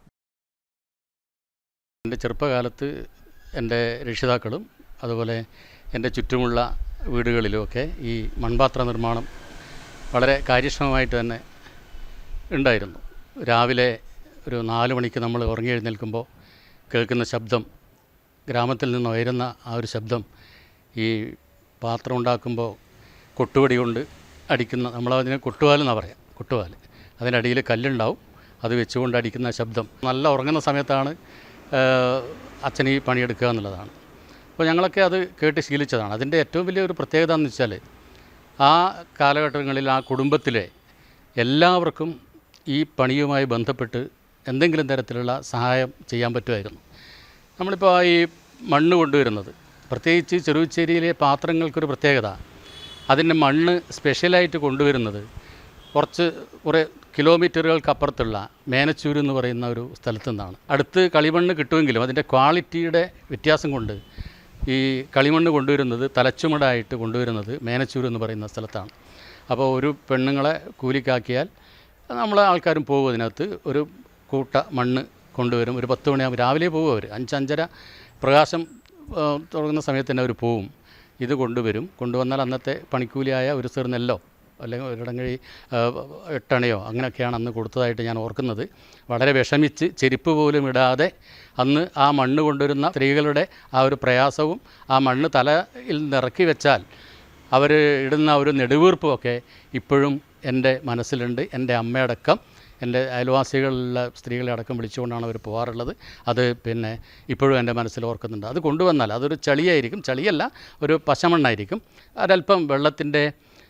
എൻ്റെ ചെറുപ്പകാലത്ത് എൻ്റെ രക്ഷിതാക്കളും അതുപോലെ എൻ്റെ ചുറ്റുമുള്ള വീടുകളിലുമൊക്കെ ഈ മൺപാത്ര നിർമ്മാണം വളരെ കാര്യക്ഷമമായിട്ട് തന്നെ ഉണ്ടായിരുന്നു. രാവിലെ ഒരു നാല് മണിക്ക് നമ്മൾ ഉറങ്ങി എഴുന്നേൽക്കുമ്പോൾ കേൾക്കുന്ന ശബ്ദം, ഗ്രാമത്തിൽ നിന്ന് ഉയരുന്ന ആ ഒരു ശബ്ദം, ഈ പാത്രം ഉണ്ടാക്കുമ്പോൾ കൊട്ടുപടി കൊണ്ട് അടിക്കുന്ന, നമ്മളതിനെ കൊട്ടുവാലെന്നാണ് പറയാം, കൊട്ടുവാൽ, അതിനടിയിൽ കല്ലുണ്ടാവും, അത് വെച്ചുകൊണ്ട് അടിക്കുന്ന ശബ്ദം. നല്ല ഉറങ്ങുന്ന സമയത്താണ് അച്ഛൻ ഈ പണിയെടുക്കുക എന്നുള്ളതാണ്. അപ്പോൾ ഞങ്ങളൊക്കെ അത് കേട്ട് ശീലിച്ചതാണ്. അതിൻ്റെ ഏറ്റവും വലിയൊരു പ്രത്യേകത എന്ന് വെച്ചാൽ ആ കാലഘട്ടങ്ങളിൽ ആ കുടുംബത്തിലെ എല്ലാവർക്കും ഈ പണിയുമായി ബന്ധപ്പെട്ട് എന്തെങ്കിലും തരത്തിലുള്ള സഹായം ചെയ്യാൻ പറ്റുമായിരുന്നു. നമ്മളിപ്പോൾ ഈ മണ്ണ് കൊണ്ടുവരുന്നത്, പ്രത്യേകിച്ച് ചെറുശ്ശേരിയിലെ പാത്രങ്ങൾക്കൊരു പ്രത്യേകത, അതിൻ്റെ മണ്ണ് സ്പെഷ്യലായിട്ട് കൊണ്ടുവരുന്നത് കുറച്ച് കുറേ കിലോമീറ്ററുകൾക്കപ്പുറത്തുള്ള മേനച്ചൂർ എന്ന് പറയുന്ന ഒരു സ്ഥലത്തു നിന്നാണ്. അടുത്ത് കളിമണ്ണ് കിട്ടുമെങ്കിലും അതിൻ്റെ ക്വാളിറ്റിയുടെ വ്യത്യാസം കൊണ്ട് ഈ കളിമണ്ണ് കൊണ്ടുവരുന്നത് തലച്ചുമടായിട്ട് കൊണ്ടുവരുന്നത് മേനച്ചൂർ എന്ന് പറയുന്ന സ്ഥലത്താണ്. അപ്പോൾ ഒരു പെണ്ണുങ്ങളെ കൂലിക്കാക്കിയാൽ നമ്മളെ ആൾക്കാരും പോകും. അതിനകത്ത് ഒരു കൂട്ട മണ്ണ് കൊണ്ടുവരും. ഒരു പത്ത് മണിയാകുമ്പോൾ രാവിലെ പോകും അവർ. അഞ്ചഞ്ചര പ്രകാശം തുടങ്ങുന്ന സമയത്ത് തന്നെ അവർ പോവും. ഇത് കൊണ്ടുവരും. കൊണ്ടുവന്നാൽ അന്നത്തെ പണിക്കൂലിയായ ഒരു സെർ നെല്ലോ അല്ലെങ്കിൽ ഒരിടങ്ങഴി എട്ടണയോ അങ്ങനെയൊക്കെയാണ് അന്ന് കൊടുത്തതായിട്ട് ഞാൻ ഓർക്കുന്നത്. വളരെ വിഷമിച്ച് ചെരുപ്പ് പോലും ഇടാതെ അന്ന് ആ മണ്ണ് കൊണ്ടുവരുന്ന സ്ത്രീകളുടെ ആ ഒരു പ്രയാസവും ആ മണ്ണ് തലയിൽ നിറക്കി വെച്ചാൽ അവർ ഇടുന്ന ഒരു നെടുവീർപ്പുമൊക്കെ ഇപ്പോഴും എൻ്റെ മനസ്സിലുണ്ട്. എൻ്റെ അമ്മയടക്കം എൻ്റെ അയൽവാസികളിലുള്ള സ്ത്രീകളെ അടക്കം വിളിച്ചുകൊണ്ടാണ് അവർ പോകാറുള്ളത്. അത് പിന്നെ ഇപ്പോഴും എൻ്റെ മനസ്സിൽ ഓർക്കുന്നുണ്ട്. അത് കൊണ്ടുവന്നാൽ അതൊരു ചളിയായിരിക്കും, ചളിയല്ല ഒരു പശമണ്ണായിരിക്കും. ഒരല്പം വെള്ളത്തിൻ്റെ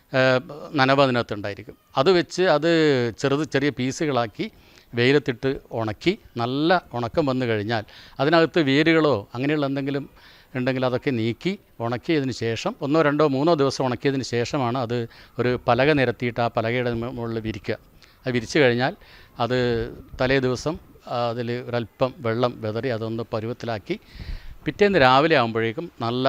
നനവ് അതിനകത്തുണ്ടായിരിക്കും. അത് വെച്ച് അത് ചെറുത് ചെറിയ പീസുകളാക്കി വെയിലത്തിട്ട് ഉണക്കി നല്ല ഉണക്കം വന്നു കഴിഞ്ഞാൽ അതിനകത്ത് വേരുകളോ അങ്ങനെയുള്ള എന്തെങ്കിലും ഉണ്ടെങ്കിൽ അതൊക്കെ നീക്കി ഉണക്കിയതിന് ശേഷം ഒന്നോ രണ്ടോ മൂന്നോ ദിവസം ഉണക്കിയതിന് ശേഷമാണ് അത് ഒരു പലക നിരത്തിയിട്ട് ആ പലകയുടെ മുകളിൽ വിരിക്കുക. അത് വിരിച്ചു കഴിഞ്ഞാൽ അത് തലേ ദിവസം അതിൽ ഒരല്പം വെള്ളം വെതറി അതൊന്ന് പരുവത്തിലാക്കി പിറ്റേന്ന് രാവിലെ ആകുമ്പോഴേക്കും നല്ല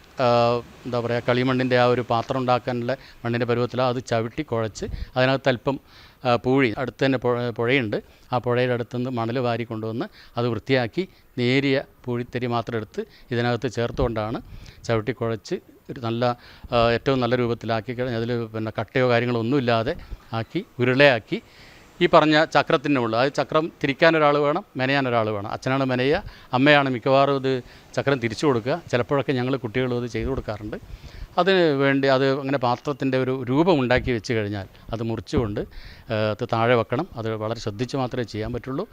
എന്താ പറയുക കളിമണ്ണിൻ്റെ ആ ഒരു പാത്രം ഉണ്ടാക്കാനുള്ള മണ്ണിൻ്റെ പരുവത്തിലാണ് അത് ചവിട്ടി കുഴച്ച് അതിനകത്ത് അല്പം പൂഴി അടുത്ത് തന്നെ പുഴയുണ്ട്. ആ പുഴയുടെ അടുത്തുനിന്ന് മണൽ വാരി കൊണ്ടുവന്ന് അത് വൃത്തിയാക്കി നേരിയ പൂഴിത്തരി മാത്രം എടുത്ത് ഇതിനകത്ത് ചേർത്തുകൊണ്ടാണ് ചവിട്ടി കുഴച്ച് ഒരു നല്ല ഏറ്റവും നല്ല രൂപത്തിലാക്കി കഴിഞ്ഞാൽ അതിൽ പിന്നെ കട്ടയോ കാര്യങ്ങളോ ഒന്നുമില്ലാതെ ആക്കി ഉരുളയാക്കി ഈ പറഞ്ഞ ചക്രത്തിൻ്റെ ഉള്ളിൽ അത് ചക്രം തിരിക്കാനൊരാൾ വേണം, മെനയാനൊരാൾ വേണം. അച്ഛനാണ് മെനയുക, അമ്മയാണ് മിക്കവാറും ഇത് ചക്രം തിരിച്ചു കൊടുക്കുക. ചിലപ്പോഴൊക്കെ ഞങ്ങൾ കുട്ടികളും അത് ചെയ്തു കൊടുക്കാറുണ്ട്. അതിന് വേണ്ടി അത് അങ്ങനെ പാത്രത്തിൻ്റെ ഒരു രൂപം ഉണ്ടാക്കി വെച്ച് കഴിഞ്ഞാൽ അത് മുറിച്ചുകൊണ്ട് അത് താഴെ വെക്കണം. അത് വളരെ ശ്രദ്ധിച്ച് മാത്രമേ ചെയ്യാൻ പറ്റുള്ളൂ.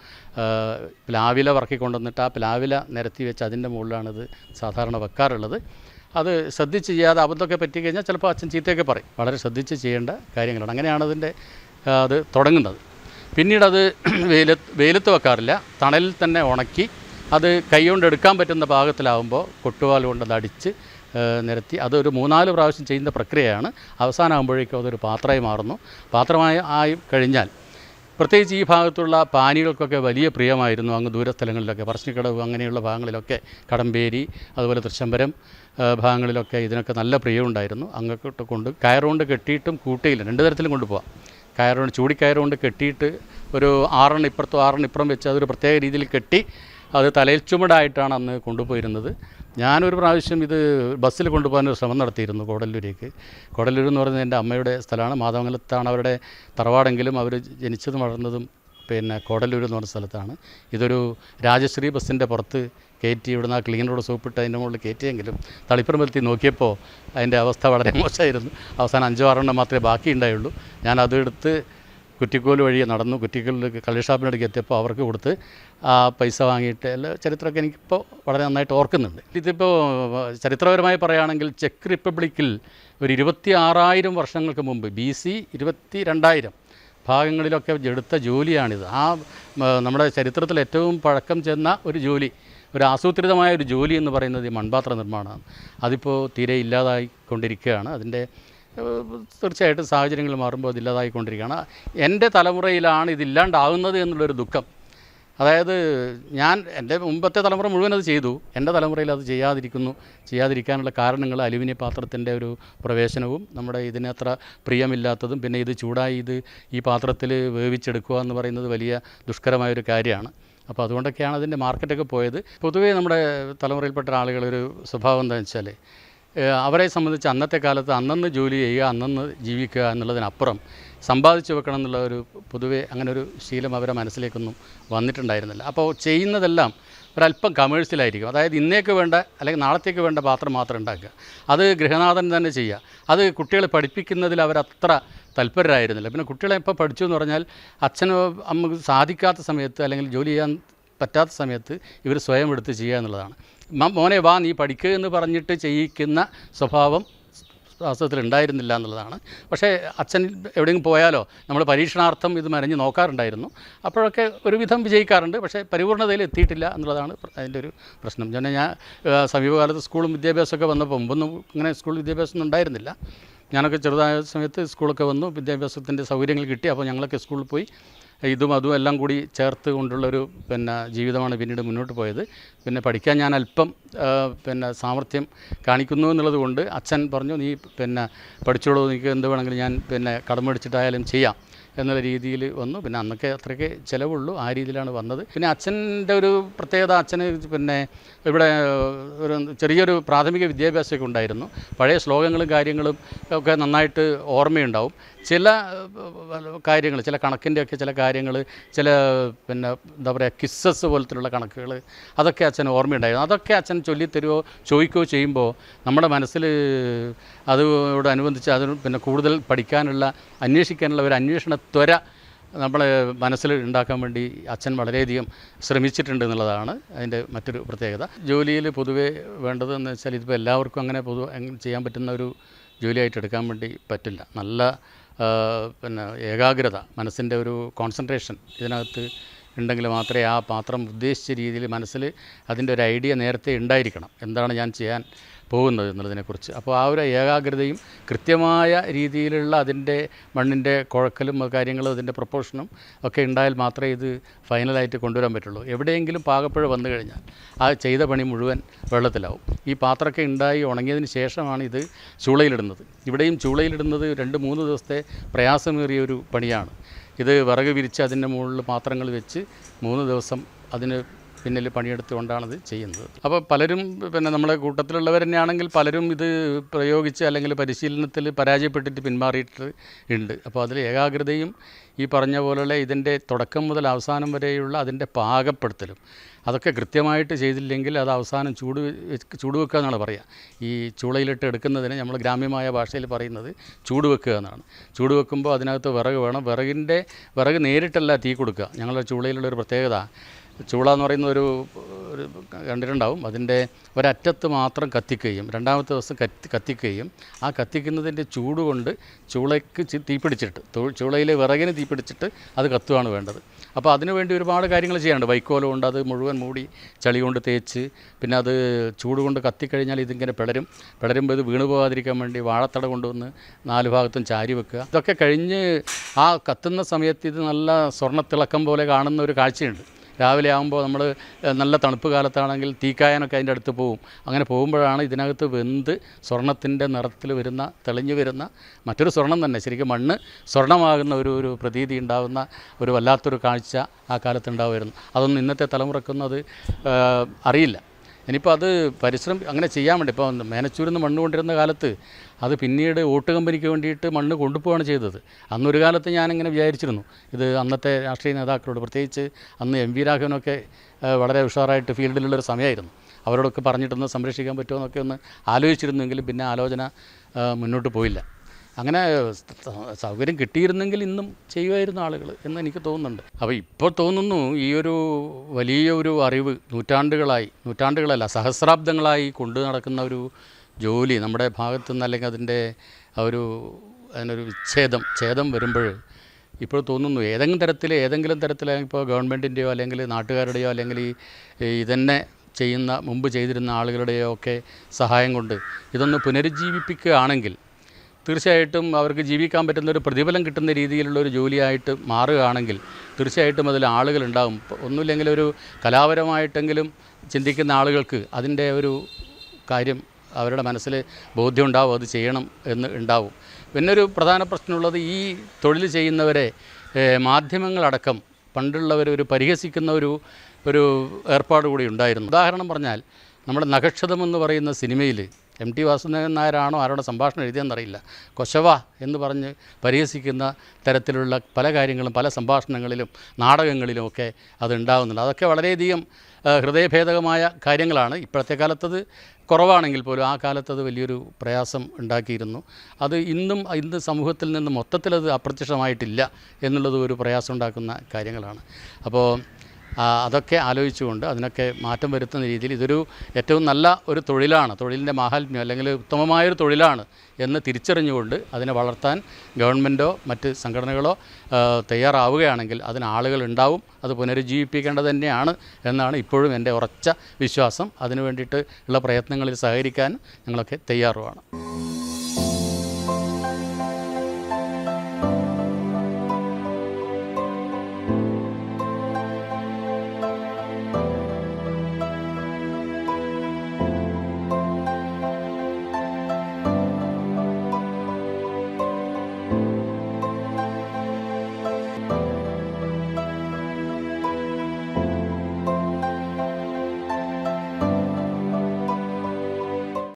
പ്ലാവില വറക്കി കൊണ്ടുവന്നിട്ട് ആ പ്ലാവില നിരത്തി വെച്ച് അതിൻ്റെ മുകളിലാണിത് സാധാരണ വെക്കാറുള്ളത്. അത് ശ്രദ്ധിച്ച് ചെയ്യാതെ അബദ്ധമൊക്കെ പറ്റിക്കഴിഞ്ഞാൽ ചിലപ്പോൾ അച്ഛൻ ചീത്തയൊക്കെ പറയും. വളരെ ശ്രദ്ധിച്ച് ചെയ്യേണ്ട കാര്യങ്ങളാണ്. അങ്ങനെയാണ് അതിൻ്റെ അത് തുടങ്ങുന്നത്. പിന്നീടത് വെയിലത്ത് വെയിലത്ത് വെക്കാറില്ല, തണലിൽ തന്നെ ഉണക്കി അത് കൈകൊണ്ട് എടുക്കാൻ പറ്റുന്ന പാകത്തിലാവുമ്പോൾ കൊട്ടുവാൽ കൊണ്ട് അത് അടിച്ച് നിരത്തി അതൊരു മൂന്നാല് പ്രാവശ്യം ചെയ്യുന്ന പ്രക്രിയയാണ്. അവസാനമാകുമ്പോഴേക്കും അതൊരു പാത്രമായി മാറുന്നു. പാത്രമായി ആയി കഴിഞ്ഞാൽ പ്രത്യേകിച്ച് ഈ ഭാഗത്തുള്ള പാനികൾക്കൊക്കെ വലിയ പ്രിയമായിരുന്നു. അങ്ങ് ദൂരസ്ഥലങ്ങളിലൊക്കെ പറശ്ശിനിക്കടവ് അങ്ങനെയുള്ള ഭാഗങ്ങളിലൊക്കെ കടമ്പേരി അതുപോലെ തൃശ്ശംബരം ഭാഗങ്ങളിലൊക്കെ ഇതിനൊക്കെ നല്ല പ്രിയമുണ്ടായിരുന്നു. അങ്ങോട്ട് കൊണ്ട് കയറുകൊണ്ട് കെട്ടിയിട്ടും കൂട്ടയില്ല, രണ്ട് തരത്തിലും കൊണ്ടുപോകാം. കയറുകൊണ്ട് ചൂടിക്കയറുകൊണ്ട് കെട്ടിയിട്ട് ഒരു ആറെണ്ണം ഇപ്പുറത്തും ആറെണ്ണം ഇപ്പുറം വെച്ച് അതൊരു പ്രത്യേക രീതിയിൽ കെട്ടി അത് തലയിൽ ചുമടായിട്ടാണ് അന്ന് കൊണ്ടുപോയിരുന്നത്. ഞാനൊരു പ്രാവശ്യം ഇത് ബസ്സിൽ കൊണ്ടുപോകാനൊരു ശ്രമം നടത്തിയിരുന്നു കോടല്ലൂരേക്ക്. കോടല്ലൂർ എന്ന് പറയുന്നത് എൻ്റെ അമ്മയുടെ സ്ഥലമാണ്. മാതമംഗലത്താണ് അവരുടെ തറവാടെങ്കിലും അവർ ജനിച്ചതും വളർന്നതും പിന്നെ കോടല്ലൂർ എന്ന് പറഞ്ഞ സ്ഥലത്താണ്. ഇതൊരു രാജശ്രീ ബസ്സിൻ്റെ പുറത്ത് കയറ്റി ഇവിടുന്ന് ആ ക്ലീനറോട് സോപ്പിട്ട് അതിൻ്റെ മുകളിൽ കയറ്റിയെങ്കിലും തളിപ്പറമ്പെത്തി നോക്കിയപ്പോൾ അതിൻ്റെ അവസ്ഥ വളരെ മോശമായിരുന്നു. അവസാനം അഞ്ചോ ആറെണ്ണം മാത്രമേ ബാക്കി ഉണ്ടായുള്ളൂ. ഞാൻ അതെടുത്ത് കുറ്റിക്കോൽ വഴി നടന്നു. കുറ്റിക്കോലിൽ കള്ളി ഷാപ്പിനടുക്ക് എത്തിയപ്പോൾ അവർക്ക് കൊടുത്ത് ആ പൈസ വാങ്ങിയിട്ട് എല്ലാ ചരിത്രമൊക്കെ എനിക്കിപ്പോൾ വളരെ നന്നായിട്ട് ഓർക്കുന്നുണ്ട്. ഇതിപ്പോൾ ചരിത്രപരമായി പറയുകയാണെങ്കിൽ ചെക്ക് റിപ്പബ്ലിക്കിൽ ഒരു ഇരുപത്തി ആറായിരം വർഷങ്ങൾക്ക് മുമ്പ് ബി സി ഇരുപത്തി രണ്ടായിരം ഭാഗങ്ങളിലൊക്കെ എടുത്ത ജോലിയാണിത്. ആ നമ്മുടെ ചരിത്രത്തിൽ ഏറ്റവും പഴക്കം ചെന്ന ഒരു ജോലി, ഒരു ആസൂത്രിതമായ ഒരു ജോലി എന്ന് പറയുന്നത് ഈ മൺപാത്ര നിർമ്മാണമാണ്. അതിപ്പോൾ തീരെ ഇല്ലാതായിക്കൊണ്ടിരിക്കുകയാണ്. അതിൻ്റെ തീർച്ചയായിട്ടും സാഹചര്യങ്ങൾ മാറുമ്പോൾ അതില്ലാതായിക്കൊണ്ടിരിക്കുകയാണ്. എൻ്റെ തലമുറയിലാണ് ഇതില്ലാണ്ടാവുന്നത് എന്നുള്ളൊരു ദുഃഖം. അതായത് ഞാൻ എൻ്റെ മുമ്പത്തെ തലമുറ മുഴുവൻ അത് ചെയ്തു, എൻ്റെ തലമുറയിൽ അത് ചെയ്യാതിരിക്കുന്നു. ചെയ്യാതിരിക്കാനുള്ള കാരണങ്ങൾ അലുമിനിയ പാത്രത്തിൻ്റെ ഒരു പ്രവേശനവും നമ്മുടെ ഇതിനത്ര പ്രിയമില്ലാത്തതും പിന്നെ ഇത് ചൂടായി ഇത് ഈ പാത്രത്തിൽ വേവിച്ചെടുക്കുക എന്ന് പറയുന്നത് വലിയ ദുഷ്കരമായൊരു കാര്യമാണ്. അപ്പോൾ അതുകൊണ്ടൊക്കെയാണ് അതിൻ്റെ മാർക്കറ്റൊക്കെ പോയത്. പൊതുവേ നമ്മുടെ തലമുറയിൽപ്പെട്ട ആളുകളൊരു സ്വഭാവം എന്താണെന്ന് വെച്ചാൽ അവരെ സംബന്ധിച്ച് അന്നത്തെ കാലത്ത് അന്നന്ന് ജോലി ചെയ്യുക, അന്നന്ന് ജീവിക്കുക എന്നുള്ളതിനപ്പുറം സമ്പാദിച്ചു വെക്കണം എന്നുള്ള ഒരു പൊതുവേ അങ്ങനെ ഒരു ശീലം അവരെ മനസ്സിലേക്കൊന്നും വന്നിട്ടുണ്ടായിരുന്നില്ല. അപ്പോൾ ചെയ്യുന്നതെല്ലാം ഒരല്പം കമേഴ്സ്യലായിരിക്കും. അതായത് ഇന്നേക്ക് വേണ്ട അല്ലെങ്കിൽ നാളത്തേക്ക് വേണ്ട പാത്രം മാത്രം ഉണ്ടാക്കുക, അത് ഗൃഹനാഥൻ തന്നെ ചെയ്യുക. അത് കുട്ടികളെ പഠിപ്പിക്കുന്നതിൽ അവരത്ര തൽപരരായിരുന്നില്ല. പിന്നെ കുട്ടികളെ ഇപ്പോൾ പഠിച്ചു എന്ന് പറഞ്ഞാൽ അച്ഛനോ അമ്മക്ക് സാധിക്കാത്ത സമയത്ത് അല്ലെങ്കിൽ ജോലി ചെയ്യാൻ പറ്റാത്ത സമയത്ത് ഇവർ സ്വയം എടുത്ത് ചെയ്യുക എന്നുള്ളതാണ്. മോനെ വാ നീ പഠിക്കുക എന്ന് പറഞ്ഞിട്ട് ചെയ്യിക്കുന്ന സ്വഭാവം വാസ്തവത്തിൽ ഉണ്ടായിരുന്നില്ല എന്നുള്ളതാണ്. പക്ഷേ അച്ഛൻ എവിടെയെങ്കിലും പോയാലോ നമ്മൾ പരീക്ഷണാർത്ഥം ഇത് മെനഞ്ഞ് നോക്കാറുണ്ടായിരുന്നു. അപ്പോഴൊക്കെ ഒരുവിധം വിജയിക്കാറുണ്ട്. പക്ഷേ പരിപൂർണ്ണതയിൽ എത്തിയിട്ടില്ല എന്നുള്ളതാണ് അതിൻ്റെ ഒരു പ്രശ്നം. ഞാൻ ഞാൻ സമീപകാലത്ത് സ്കൂളും വിദ്യാഭ്യാസമൊക്കെ വന്നപ്പോൾ മുമ്പൊന്നും ഇങ്ങനെ സ്കൂൾ വിദ്യാഭ്യാസമൊന്നും ഉണ്ടായിരുന്നില്ല. ഞാനൊക്കെ ചെറുതായ സമയത്ത് സ്കൂളൊക്കെ വന്നു, വിദ്യാഭ്യാസത്തിൻ്റെ സൗകര്യങ്ങൾ കിട്ടി. അപ്പോൾ ഞങ്ങളൊക്കെ സ്കൂളിൽ പോയി ഇതും അതും എല്ലാം കൂടി ചേർത്ത് കൊണ്ടുള്ളൊരു പിന്നെ ജീവിതമാണ് പിന്നീട് മുന്നോട്ട് പോയത്. പിന്നെ പഠിക്കാൻ ഞാൻ അല്പം പിന്നെ സാമർഥ്യം കാണിക്കുന്നു എന്നുള്ളത് കൊണ്ട് അച്ഛൻ പറഞ്ഞു നീ പിന്നെ പഠിച്ചോളൂ, എനിക്ക് എന്ത് വേണമെങ്കിലും ഞാൻ പിന്നെ കടം മേടിച്ചിട്ടായാലും ചെയ്യാം എന്നുള്ള രീതിയിൽ വന്നു. പിന്നെ അന്നൊക്കെ അത്രയ്ക്ക് ചിലവുള്ളൂ, ആ രീതിയിലാണ് വന്നത്. പിന്നെ അച്ഛൻ്റെ ഒരു പ്രത്യേകത, അച്ഛന് പിന്നെ ഇവിടെ ഒരു ചെറിയൊരു പ്രാഥമിക വിദ്യാഭ്യാസമൊക്കെ ഉണ്ടായിരുന്നു. പഴയ ശ്ലോകങ്ങളും കാര്യങ്ങളും ഒക്കെ നന്നായിട്ട് ഓർമ്മയുണ്ടാവും. ചില കാര്യങ്ങൾ, ചില കണക്കിൻ്റെയൊക്കെ ചില കാര്യങ്ങൾ, ചില പിന്നെ എന്താ പറയുക കിസ്സസ് പോലത്തിലുള്ള കണക്കുകൾ, അതൊക്കെ അച്ഛൻ ഓർമ്മയുണ്ടായിരുന്നു. അതൊക്കെ അച്ഛൻ ചൊല്ലിത്തരുമോ ചോദിക്കുകയോ ചെയ്യുമ്പോൾ നമ്മുടെ മനസ്സിൽ അതോടനുബന്ധിച്ച് അതിന് പിന്നെ കൂടുതൽ പഠിക്കാനുള്ള അന്വേഷിക്കാനുള്ള ഒരു അന്വേഷണ ത്വര നമ്മളെ മനസ്സിൽ ഉണ്ടാക്കാൻ വേണ്ടി അച്ഛൻ വളരെയധികം ശ്രമിച്ചിട്ടുണ്ട് എന്നുള്ളതാണ് അതിൻ്റെ മറ്റൊരു പ്രത്യേകത. ജോലിയിൽ പൊതുവേ വേണ്ടതെന്ന് വെച്ചാൽ ഇതിപ്പോൾ എല്ലാവർക്കും അങ്ങനെ പൊതുവെ ചെയ്യാൻ പറ്റുന്ന ഒരു ജോലിയായിട്ട് എടുക്കാൻ വേണ്ടി പറ്റില്ല. നല്ല പിന്നെ ഏകാഗ്രത, മനസ്സിൻ്റെ ഒരു കോൺസെൻട്രേഷൻ ഇതിനകത്ത് ഉണ്ടെങ്കിൽ മാത്രമേ ആ പാത്രം ഉദ്ദേശിച്ച രീതിയിൽ മനസ്സിൽ അതിൻ്റെ ഒരു ഐഡിയ നേരത്തെ ഉണ്ടായിരിക്കണം, എന്താണ് ഞാൻ ചെയ്യാൻ പോകുന്നത് എന്നുള്ളതിനെക്കുറിച്ച്. അപ്പോൾ ആ ഒരു ഏകാഗ്രതയും കൃത്യമായ രീതിയിലുള്ള അതിൻ്റെ മണ്ണിൻ്റെ കുഴക്കലും കാര്യങ്ങളും അതിൻ്റെ പ്രൊപ്പോർഷനും ഒക്കെ ഉണ്ടായാൽ മാത്രമേ ഇത് ഫൈനലായിട്ട് കൊണ്ടുവരാൻ പറ്റുള്ളൂ. എവിടെയെങ്കിലും പാകപ്പിഴ വന്നു കഴിഞ്ഞാൽ ആ ചെയ്ത പണി മുഴുവൻ വെള്ളത്തിലാവും. ഈ പാത്രമൊക്കെ ഉണ്ടായി ഉണങ്ങിയതിന് ശേഷമാണ് ഇത് ചൂളയിലിടുന്നത്. ഇവിടെയും ചൂളയിലിടുന്നത് രണ്ട് മൂന്ന് ദിവസത്തെ പ്രയാസമേറിയൊരു പണിയാണ്. ഇത് വിറക് വിരിച്ച് അതിൻ്റെ മുകളിൽ പാത്രങ്ങൾ വെച്ച് മൂന്ന് ദിവസം അതിന് പിന്നിൽ പണിയെടുത്തുകൊണ്ടാണിത് ചെയ്യുന്നത്. അപ്പോൾ പലരും പിന്നെ നമ്മുടെ കൂട്ടത്തിലുള്ളവർ തന്നെയാണെങ്കിൽ പലരും ഇത് പ്രയോഗിച്ച് അല്ലെങ്കിൽ പരിശീലനത്തിൽ പരാജയപ്പെട്ടിട്ട് പിന്മാറിയിട്ട് ഉണ്ട്. അപ്പോൾ അതിൽ ഏകാഗ്രതയും ഈ പറഞ്ഞ പോലുള്ള ഇതിൻ്റെ തുടക്കം മുതൽ അവസാനം വരെയുള്ള അതിൻ്റെ പാകപ്പെടുത്തലും അതൊക്കെ കൃത്യമായിട്ട് ചെയ്തില്ലെങ്കിൽ അത് അവസാനം ചൂട് ചൂട് വെക്കുക എന്നാണ് പറയുക. ഈ ചൂളയിലിട്ട് എടുക്കുന്നതിന് നമ്മൾ ഗ്രാമ്യമായ ഭാഷയിൽ പറയുന്നത് ചൂട് വെക്കുക എന്നാണ്. ചൂട് വെക്കുമ്പോൾ അതിനകത്ത് വിറക് വേണം. വിറകിൻ്റെ വിറക് നേരിട്ടല്ല തീ കൊടുക്കുക. ഞങ്ങളുടെ ചൂളയിലുള്ളൊരു പ്രത്യേകത, ചൂള എന്ന് പറയുന്ന ഒരു ഒരു കണ്ടിട്ടുണ്ടാവും, അതിൻ്റെ ഒരറ്റത്ത് മാത്രം കത്തിക്കുകയും രണ്ടാമത്തെ ദിവസം കത്തി കത്തിക്കുകയും ആ കത്തിക്കുന്നതിൻ്റെ ചൂട് കൊണ്ട് ചൂളയ്ക്ക് തീപിടിച്ചിട്ട് ചൂളയിലെ വിറകിന് തീപിടിച്ചിട്ട് അത് കത്തുകയാണ് വേണ്ടത്. അപ്പോൾ അതിനുവേണ്ടി ഒരുപാട് കാര്യങ്ങൾ ചെയ്യാനുണ്ട്. വൈക്കോൽ കൊണ്ട് അത് മുഴുവൻ മൂടി ചളി കൊണ്ട് തേച്ച് പിന്നെ അത് ചൂട് കൊണ്ട് കത്തിക്കഴിഞ്ഞാൽ ഇതിങ്ങനെ പിളരും. പിളരുമ്പോൾ ഇത് വീണു പോകാതിരിക്കാൻ വേണ്ടി വാഴത്തട കൊണ്ടുവന്ന് നാല് ഭാഗത്തും ചാരി വെക്കുക. ഇതൊക്കെ കഴിഞ്ഞ് ആ കത്തുന്ന സമയത്ത് ഇത് നല്ല സ്വർണ്ണത്തിളക്കം പോലെ കാണുന്ന ഒരു കാഴ്ചയുണ്ട്. രാവിലെ ആകുമ്പോൾ നമ്മൾ നല്ല തണുപ്പ് കാലത്താണെങ്കിൽ തീക്കായാനൊക്കെ അതിൻ്റെ അടുത്ത് പോവും. അങ്ങനെ പോകുമ്പോഴാണ് ഇതിനകത്ത് വെന്ത് സ്വർണ്ണത്തിൻ്റെ നിറത്തിൽ വരുന്ന തെളിഞ്ഞു വരുന്ന മറ്റൊരു സ്വർണ്ണം തന്നെ, ശരിക്കും മണ്ണ് സ്വർണ്ണമാകുന്ന ഒരു ഒരു പ്രതീതി ഉണ്ടാകുന്ന ഒരു വല്ലാത്തൊരു കാഴ്ച ആ കാലത്ത് ഉണ്ടാവുമായിരുന്നു. അതൊന്നും ഇന്നത്തെ തലമുറക്കൊന്നും അത് അറിയില്ല. ഇനിയിപ്പോൾ അത് പരിശ്രമം അങ്ങനെ ചെയ്യാൻ വേണ്ടി ഇപ്പോൾ മേനച്ചൂരിൽ നിന്ന് മണ്ണ് കൊണ്ടിരുന്ന കാലത്ത് അത് പിന്നീട് ഓട്ട് കമ്പനിക്ക് വേണ്ടിയിട്ട് മണ്ണ് കൊണ്ടുപോവുകയാണ് ചെയ്തത്. അന്നൊരു കാലത്ത് ഞാനിങ്ങനെ വിചാരിച്ചിരുന്നു, ഇത് അന്നത്തെ രാഷ്ട്രീയ നേതാക്കളോട്, പ്രത്യേകിച്ച് അന്ന് എം വി രാഘവനൊക്കെ വളരെ ഉഷാറായിട്ട് ഫീൽഡിലുള്ളൊരു സമയമായിരുന്നു, അവരോടൊക്കെ പറഞ്ഞിട്ടൊന്ന് സംരക്ഷിക്കാൻ പറ്റുമോ എന്നൊക്കെ ഒന്ന് ആലോചിച്ചിരുന്നെങ്കിലും പിന്നെ ആലോചന മുന്നോട്ട് പോയില്ല. അങ്ങനെ സൗകര്യം കിട്ടിയിരുന്നെങ്കിൽ ഇന്നും ചെയ്യുമായിരുന്നു ആളുകൾ എന്ന് എനിക്ക് തോന്നുന്നുണ്ട്. അപ്പോൾ ഇപ്പോൾ തോന്നുന്നു ഈ ഒരു വലിയ ഒരു അറിവ് നൂറ്റാണ്ടുകളായി, നൂറ്റാണ്ടുകളല്ല സഹസ്രാബ്ദങ്ങളായി കൊണ്ടു നടക്കുന്ന ഒരു ജോലി നമ്മുടെ ഭാഗത്തുനിന്ന് അല്ലെങ്കിൽ അതിൻ്റെ ഒരു അതിനൊരു വിച്ഛേദം ഛേദം വരുമ്പോൾ ഇപ്പോൾ തോന്നുന്നു ഏതെങ്കിലും തരത്തിൽ ഏതെങ്കിലും തരത്തിൽ ഇപ്പോൾ ഗവൺമെൻറ്റിൻ്റെയോ അല്ലെങ്കിൽ നാട്ടുകാരുടെയോ അല്ലെങ്കിൽ ഈ ഇതന്നെ ചെയ്യുന്ന മുമ്പ് ചെയ്തിരുന്ന ആളുകളുടെയോ ഒക്കെ സഹായം കൊണ്ട് ഇതൊന്ന് പുനരുജ്ജീവിപ്പിക്കുകയാണെങ്കിൽ തീർച്ചയായിട്ടും അവർക്ക് ജീവിക്കാൻ പറ്റുന്ന ഒരു പ്രതിഫലം കിട്ടുന്ന രീതിയിലുള്ള ഒരു ജോലിയായിട്ട് മാറുകയാണെങ്കിൽ തീർച്ചയായിട്ടും അതിൽ ആളുകളുണ്ടാകും. ഒന്നുമില്ലെങ്കിൽ ഒരു കലാപരമായിട്ടെങ്കിലും ചിന്തിക്കുന്ന ആളുകൾക്ക് അതിൻ്റെ ഒരു കാര്യം അവരുടെ മനസ്സിൽ ബോധ്യം ഉണ്ടാവും, അത് ചെയ്യണം എന്ന് ഉണ്ടാവും. പിന്നൊരു പ്രധാന പ്രശ്നമുള്ളത് ഈ തൊഴിൽ ചെയ്യുന്നവരെ മാധ്യമങ്ങളടക്കം പണ്ടുള്ളവർ ഒരു പരിഹസിക്കുന്ന ഒരു ഒരു ഏർപ്പാട് കൂടി ഉണ്ടായിരുന്നു. ഉദാഹരണം പറഞ്ഞാൽ നമ്മുടെ നഖക്ഷതം എന്ന് പറയുന്ന സിനിമയിൽ എം ടി വാസുദേവൻ നായരാണോ ആരോടെ സംഭാഷണം എഴുതിയെന്നറിയില്ല, കൊശവ എന്ന് പറഞ്ഞ് പരിഹസിക്കുന്ന തരത്തിലുള്ള പല കാര്യങ്ങളും പല സംഭാഷണങ്ങളിലും നാടകങ്ങളിലുമൊക്കെ അതുണ്ടാകുന്നുണ്ട്. അതൊക്കെ വളരെയധികം ഹൃദയഭേദകമായ കാര്യങ്ങളാണ്. ഇപ്പോഴത്തെ കാലത്തത് കുറവാണെങ്കിൽ പോലും ആ കാലത്തത് വലിയൊരു പ്രയാസം ഉണ്ടാക്കിയിരുന്നു. അത് ഇന്നും ഇന്ന് സമൂഹത്തിൽ നിന്ന് മൊത്തത്തിലത് അപ്രത്യക്ഷമായിട്ടില്ല എന്നുള്ളത് ഒരു പ്രയാസം ഉണ്ടാക്കുന്ന കാര്യങ്ങളാണ്. അപ്പോൾ അതൊക്കെ ആലോചിച്ചുകൊണ്ട് അതിനൊക്കെ മാറ്റം വരുത്തുന്ന രീതിയിൽ ഇതൊരു ഏറ്റവും നല്ല ഒരു തൊഴിലാണ്, തൊഴിലിൻ്റെ മാഹാത്മ്യം അല്ലെങ്കിൽ ഉത്തമമായൊരു തൊഴിലാണ് എന്ന് തിരിച്ചറിഞ്ഞുകൊണ്ട് അതിനെ വളർത്താൻ ഗവൺമെൻറ്റോ മറ്റ് സംഘടനകളോ തയ്യാറാവുകയാണെങ്കിൽ അതിന് ആളുകൾ ഉണ്ടാവും. അത് പുനരുജ്ജീവിപ്പിക്കേണ്ടത് തന്നെയാണ് എന്നാണ് ഇപ്പോഴും എൻ്റെ ഉറച്ച വിശ്വാസം. അതിനു വേണ്ടിയിട്ട് ഉള്ള പ്രയത്നങ്ങളിൽ സഹകരിക്കാൻ ഞങ്ങളൊക്കെ തയ്യാറുമാണ്.